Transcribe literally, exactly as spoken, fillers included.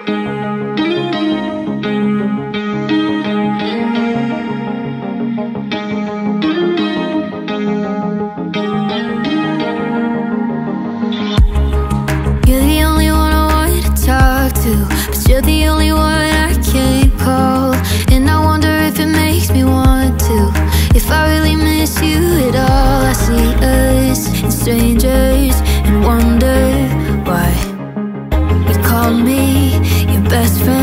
You're the only one I want to talk to, but you're the only one I can't call. And I wonder if it makes me want to, if I really miss you at all. I see us as strangers and wonder why you call me your best friend.